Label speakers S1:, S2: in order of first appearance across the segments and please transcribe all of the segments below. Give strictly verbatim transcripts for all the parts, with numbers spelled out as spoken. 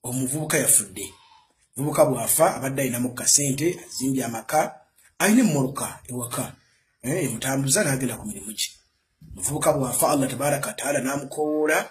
S1: omuvubuka yafudde omuvubuka bwafa abadde alina mu kasente azimbye amaka ayina emmoloka ewaka eh mutambuza n'agenda ku mirimu gye omuvubuka bwafa Allah tabaraka taala n'amukowoola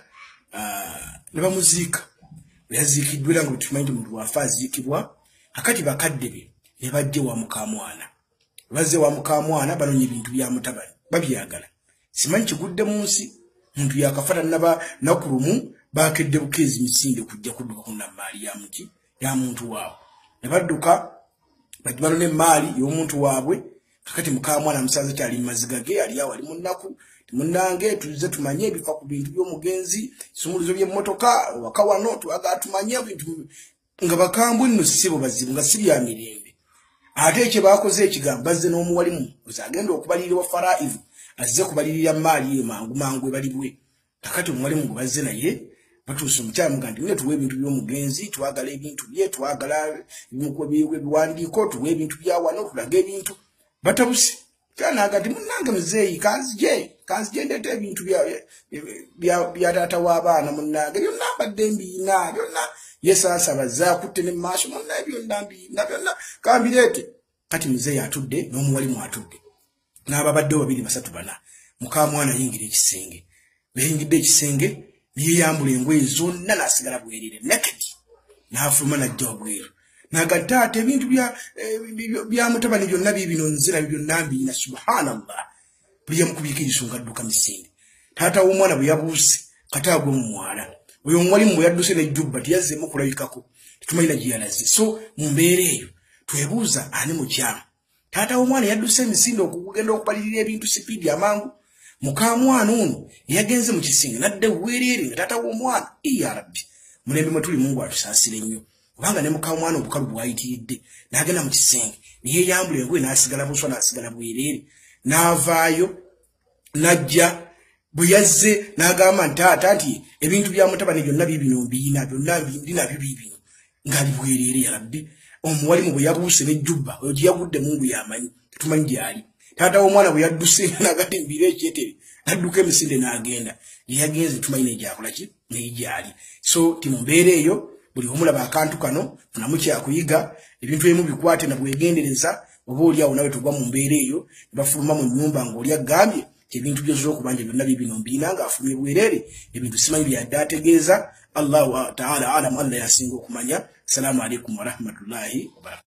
S1: ne bamuziika yaziikiddwa era nga tumanyi nti omuntu bwafa aziikibwa akati bakadde be ne bajje wa mukamwana bazze wa mukamwana banonye ebintu bya mutabani babyagala simanyi kigudde mu nsi muntu yakafata naba nakulumu bakedde bukezi misinde kujja kudduka ku namaali ya muti ya muntu waabwe ne badduka bajibano ne maali y'omuntu waabwe kakati mukamwana musaza kyali maziga ge ali awo ali munnaku munange tuze tumanye ebifa ku bintu by'omugenzi sumuluzo by'emmotoka wakawano twaga tumanye ebintu nga bakambwe nno sibo bazibu nga siri ya mirembe ate ekye bakoze ekigambo bazze n'omuwalimu uzagenda okubalirira wa faraivu azze kubalirira maali ye mangu mangu ebalibwe kakati omuwalimu ngo bazze naye batuuse omukyala mugandi nne tuwe ebintu by'omugenzi twagala ebintu bye twagala ebimukobeebwe biwandiiko tuwe ebintu bya wano tulaga ebintu batabuse kana agati munange muzeeyi kanzije kanzije ndete ebintu bya bya bya tata w'abaana munange byonna mbadde mbiina byonna yesasa bazakutte ne maaso munange byonna mbiina byonna kambirete kati muzeeyi atudde n'omuwalimu atudde n'ababadde babiri basatu bana mukamwana yingira ekisenge beyingidde ekisenge yeyambula engoye zonna n'asigala bwerere naked n'afuluma n'ajja wabweru nagatate ebintu bya bya mutabani byonna bibino nzira byonna mbiina subhanallah bya mukubikirizo ngadduka misinde tata w'omwana bwe yabuuse katagwe mu mwana oyo mwalimu bwe yadduse ne jubba tiyazze mu kulabikako tumayina giyalaze so mu mbeera eyo twebuuza ani mu kyama tata w'omwana yadduse emisinde okugenda okubalirira ebintu sipiidi amangu mukamwana ono yagenze mu kisinga nadde bwerere nga tata w'omwana iya rabbi mulembe mwe tuli Mungu atusaasire nnyo kubanga ne mukamwana obukalu bwayitiridde n'agenda mu kisenge niye yambula engoye n'asigala buswa n'asigala bwerere n'avaayo n'ajja bwe yazze n'agamba nti taata nti ebintu bya mutabani byonna bibino mbiina byonna mbina bibibino ngali bwerere ya rabbi omuwalimu bwe yabuuse n'ejjubba oyo gye yagudde Mungu yamanyi tumanyi gyali taata w'omwana bwe yadduse n'agati mbira ekyetere n'adduka emisinde n'agenda yeyagenze tumanyi n'egyakola ki n'egyali so timumbeera eyo buli omulaba akantu kano funamu kyakuyiga ebintu ebimu bikwate na bwegendereza oba oli awo nawe tugwa mu mbeera eyo bafuluma mu nnyumba ng'oli agambye ebintu byozza okubanja byonna bibino mbiina ng'afulumye bwerere ebintu simanyi byadde ategeeza Allahu taala alamu Allah yasinga okumanya. Assalamu alaikum wa rahmatullahi wa barakatuh.